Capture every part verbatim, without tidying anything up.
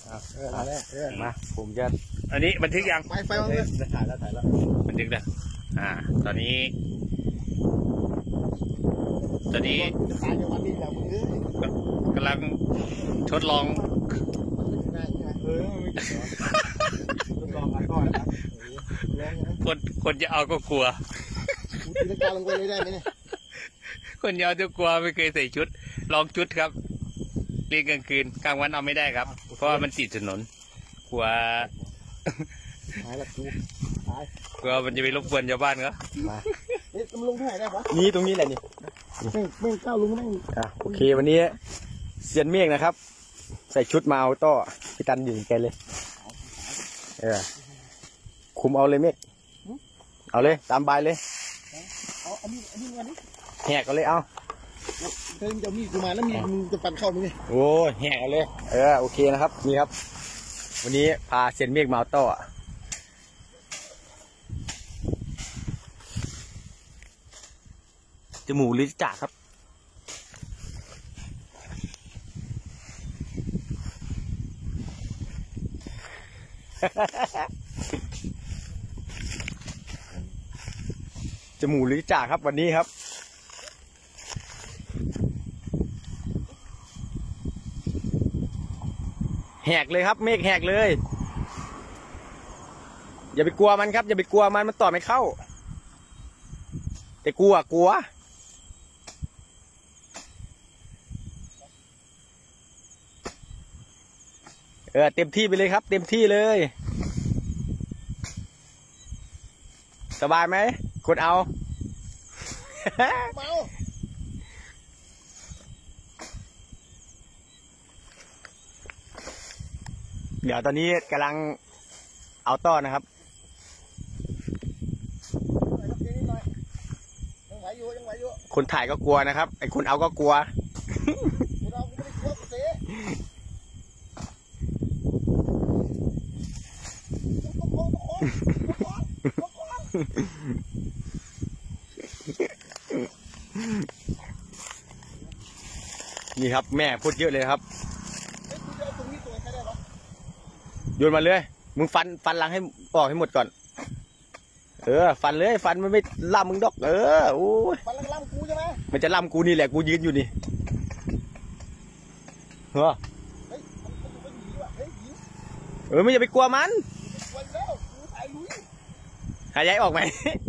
มาผมจะอันนี้บันทึกยังไฟไฟมาเลยถ่ายแล้วถ่ายแล้วบันทึกแล้วอ่าตอนนี้ตอนนี้กำลังทดลองคนคนจะเอาก็กลัวคนจะเอาจะกลัวไม่เคยใส่ชุดลองชุดครับเรียนกลางคืนกลางวันเอาไม่ได้ครับเพราะว่ามันติดถนนกลัวกลัวมันจะไปรบกวนชาวบ้านเขานี่มันลงที่ไหนได้ปะนี่ตรงนี้แหละนี่ไม่ไม่ก้าวลงไม่อ่ะโอเควันนี้เซียนเมฆนะครับใส่ชุดมาเอาต่อพี่ตันอยู่แกเลยเออคุมเอาเลยเมฆเอาเลยตามใบเลยเอาอันนี้อันนี้วันนี้แหกเอาเลยเอาเฮ้ยจะมีกูมาแล้วมีมึงจะฟันเข้ามึงไงโอ้แหกเอาเลยเออโอเคนะครับนี่ครับวันนี้พาเซียนเมฆมาเอาต่อจมูกหรือจ่าครับจมูกหรือจ่าครับวันนี้ครับแหกเลยครับเมฆแหกเลยอย่าไปกลัวมันครับอย่าไปกลัวมันมันต่อไม่เข้าแต่กลัวกลัวเออเต็มที่ไปเลยครับเต็มที่เลยสบายไหมคนเอาเมาเดี๋ยวตอนนี้กำลังเอาต้อนนะครับคนถ่ายก็กลัวนะครับไอ้คนเอาก็กลัวนี่ครับแม่พูดเยอะเลยครับโยนมาเลยมึงฟันฟันหลังให้ออกให้หมดก่อนเออฟันเลยฟันมันไม่ล่ำมึงดอกเออโอ้ยฟันล่ำกูใช่ไหมมันจะล่ำกูนี่แหละกูยืนอยู่นี่เหรอเออไม่อย่าไปกลัวมันหายใจออกไหม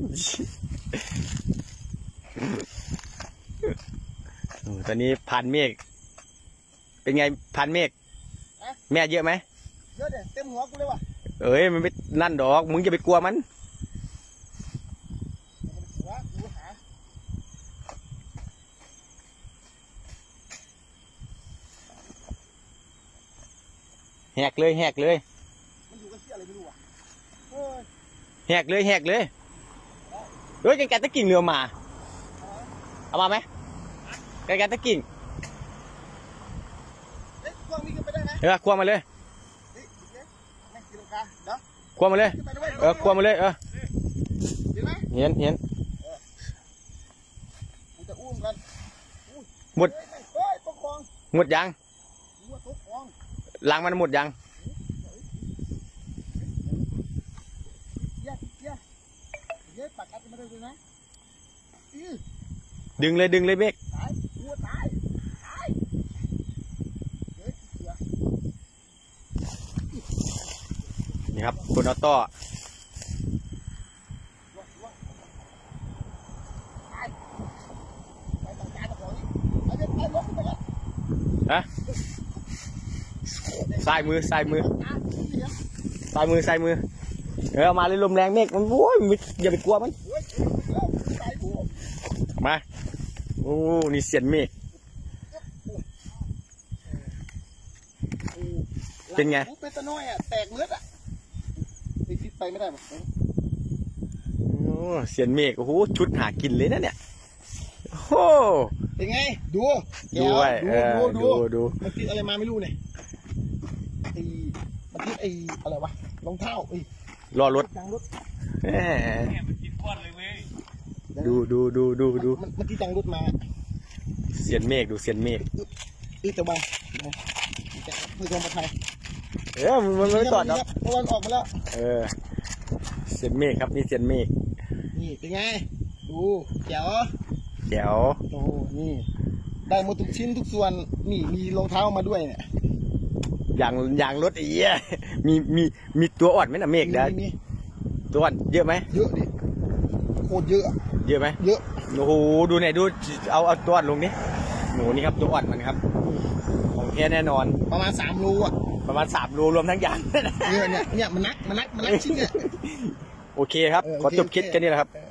ตอนนี้พันเมฆเป็นไงพันเมฆแม่เยอะไหมเยอะเด็เต็มหัวกูเลยว่ะเอ้ยมันไม่นั่นดอกมึงจะไปกลัวมันแหกเลยแหกเลยแหกเลยแหกเลยเฮ้ยแกตะกิ่งเรือมาเอามาไหมแกตะกิ่งเออควงมาเลยควงมาเลยเออควงมาเลยเออเห็นเห็นหมดหมดยังล้างมันหมดยังดึงเลยดึงเลยเมฆนี่ครับคุณเอาต่อฮะสายมือสายมือสายมือสายมือเออมาเลยลมแรงเมฆมันโว้ยอย่าไปกลัวมันมาโอ้นี่เสียนเมฆเป็นไงเป็นตะน้อยอ่ะแตกเลือดอ่ะไปพิษไปไม่ได้หรอโอ้เสียนเมฆโอ้โหชุดหากินเลยนะเนี่ยโอ้เป็นไงดูดูดูดูดูมันติดอะไรมาไม่รู้เนี่ยไอ้มันติดไอ้อะไรวะรองเท้าไอ้รอรถยางรถแหมมันกินก้อนเลยเว้ยดูดูดูดูดูมันติดยางรถมาเสียนเมฆดูเสียนเมฆอีตะบังมือจงประทายเออมันไม่ตอดหรอกเพราะมันออกมาแล้วเออเซียนเมฆครับนี่เซียนเมฆนี่เป็นไงดูเจ๋วเดี๋ยวโอ้นี่ได้หมดทุกชิ้นทุกส่วนนี่มีรองเท้ามาด้วยเนี่ยอย่างอย่างรถไอ้เหี้ยมีมีมีตัวอ่อนไหมนะเมฆเด้อมีตัวอ่อนเยอะไหมเยอะดิโคตรเยอะเยอะไหมเยอะโอ้โหดูไหนอยดูเอาเอาตัวอ่อนลงดิหนูนี่ครับตัวอ่อนมันครับของแท้แน่นอนประมาณสามโลอ่ะประมาณสามโลรวมทั้งยางเนี่ยเนี่ยเนี่ยมันนักมันนักมันนักชิ้นเนี่ยโอเคครับเออขอโอเคจบคลิปโอเคแค่นี้แหละครับเออ